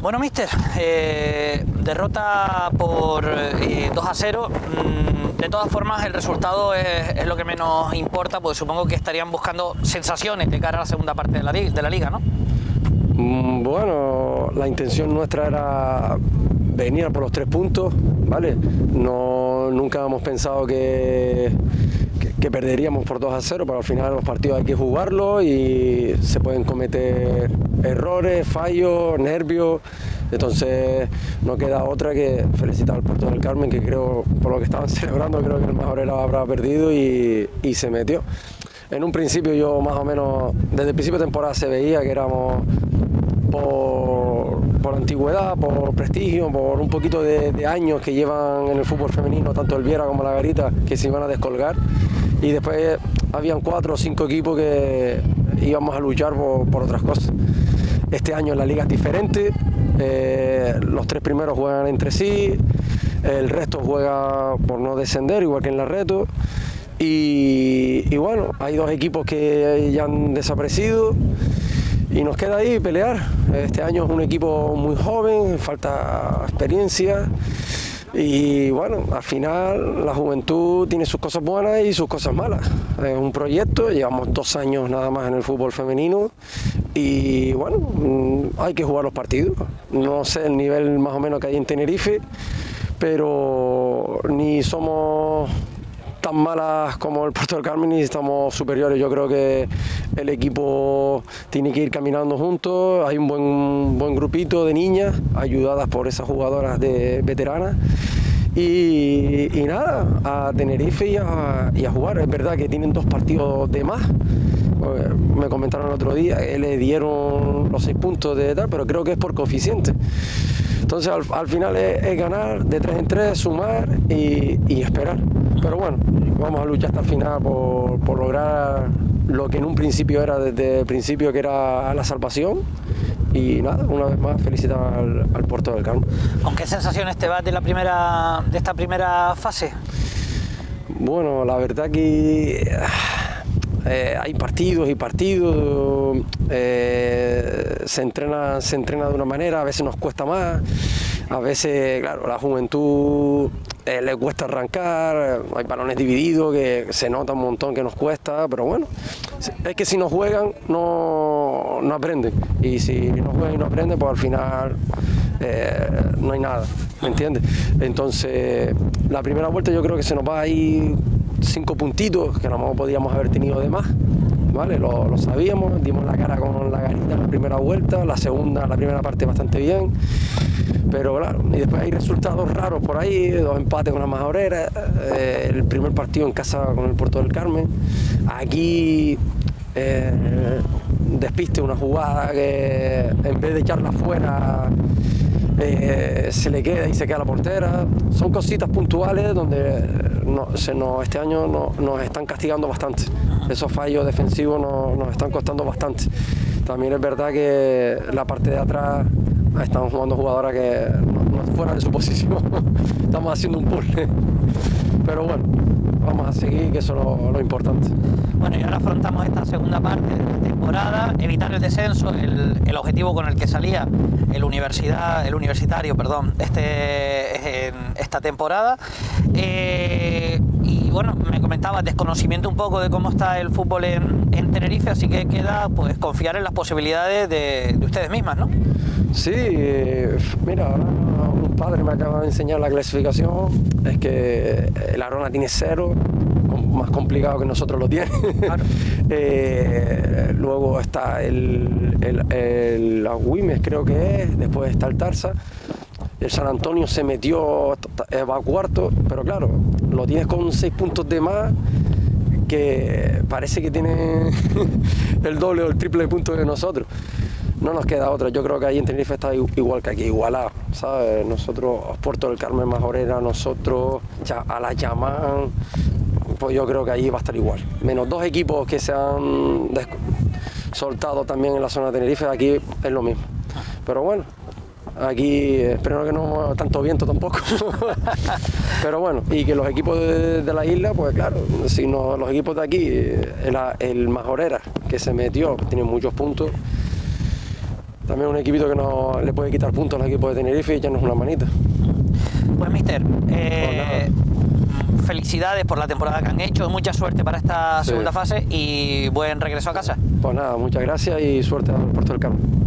Bueno, míster, derrota por 2-0. De todas formas, el resultado es lo que menos importa, porque supongo que estarían buscando sensaciones de cara a la segunda parte de la liga, ¿no? Bueno, la intención nuestra era venir a por los 3 puntos, ¿vale? Nunca hemos pensado que perderíamos por 2-0, pero al final los partidos hay que jugarlos y se pueden cometer errores, fallos, nervios. Entonces no queda otra que felicitar al Puerto del Carmen, que creo, por lo que estaban celebrando, creo que el Majorera habrá perdido y se metió. En un principio yo más o menos, desde el principio de temporada se veía que éramos por antigüedad, por prestigio, por un poquito de años que llevan en el fútbol femenino, tanto el Viera como la Garita, que se iban a descolgar. Y después habían 4 o 5 equipos que íbamos a luchar por otras cosas. Este año la liga es diferente, los 3 primeros juegan entre sí, el resto juega por no descender, igual que en la Reto. Y bueno, hay 2 equipos que ya han desaparecido y nos queda ahí pelear. Este año es un equipo muy joven, falta experiencia. Y bueno, al final la juventud tiene sus cosas buenas y sus cosas malas. Es un proyecto, llevamos 2 años nada más en el fútbol femenino y bueno, hay que jugar los partidos. No sé el nivel más o menos que hay en Tenerife, pero ni somos tan malas como el Puerto del Carmen y estamos superiores. Yo creo que el equipo tiene que ir caminando juntos. Hay un buen grupito de niñas ayudadas por esas jugadoras veteranas y nada, a Tenerife y a jugar. Es verdad que tienen 2 partidos de más. Me comentaron el otro día que le dieron los 6 puntos de tal, pero creo que es por coeficiente. Entonces al final es ganar de 3 en 3, sumar y esperar. Pero bueno, vamos a luchar hasta el final por lograr lo que en un principio era, desde el principio, que era la salvación. Y nada, una vez más felicitar al Puerto del Carmen. ¿Con qué sensaciones te vas de esta primera fase? Bueno, la verdad que hay partidos y partidos, se entrena de una manera, a veces nos cuesta más, a veces, claro, la juventud le cuesta arrancar, hay balones divididos que se nota un montón que nos cuesta, pero bueno, es que si no juegan no aprenden, y si no juegan y no aprenden, pues al final no hay nada, ¿me entiendes? Entonces la primera vuelta yo creo que se nos va ahí 5 puntitos que a lo mejor podíamos haber tenido de más, ¿vale? Lo sabíamos, dimos la cara con la Garita en la primera vuelta, la primera parte bastante bien, pero claro, y después hay resultados raros por ahí, 2 empates con la Majorera, el primer partido en casa con el Puerto del Carmen, aquí despiste una jugada que en vez de echarla fuera se le queda y se queda la portera. Son cositas puntuales donde este año nos están castigando bastante. Esos fallos defensivos nos están costando bastante. También es verdad que la parte de atrás estamos jugando jugadoras que no fuera de su posición. Estamos haciendo un puzzle. Pero bueno, vamos a seguir, que eso es lo importante. Bueno, y ahora afrontamos esta segunda parte de la temporada, evitar el descenso, el objetivo con el que salía el universitario, esta temporada. Y bueno, me comentabas desconocimiento un poco de cómo está el fútbol en Tenerife, así que queda pues confiar en las posibilidades de ustedes mismas, ¿no? Sí, mira, ahora un padre me acaba de enseñar la clasificación, es que el Arona tiene 0, más complicado que nosotros lo tiene. Claro. Luego está el Agüimes, creo que es, después está el Tarsa. El San Antonio se metió, va a cuarto, pero claro, lo tienes con 6 puntos de más, que parece que tiene el doble o el triple de puntos que nosotros. No nos queda otra. Yo creo que ahí en Tenerife está igual que aquí, igualado, ¿sabes? Nosotros, Puerto del Carmen, Majorera, nosotros, a la Yamán, pues yo creo que ahí va a estar igual. Menos 2 equipos que se han soltado también en la zona de Tenerife, aquí es lo mismo. Pero bueno, aquí espero que no mueva tanto viento tampoco. Pero bueno, y que los equipos de la isla, pues claro, si no, los equipos de aquí, el Majorera, que se metió, tiene muchos puntos. también un equipito que no le puede quitar puntos al equipo de Tenerife y echarnos una manita. Pues mister, felicidades por la temporada que han hecho, mucha suerte para esta segunda fase y buen regreso a casa. Pues nada, muchas gracias y suerte al Puerto del Carmen.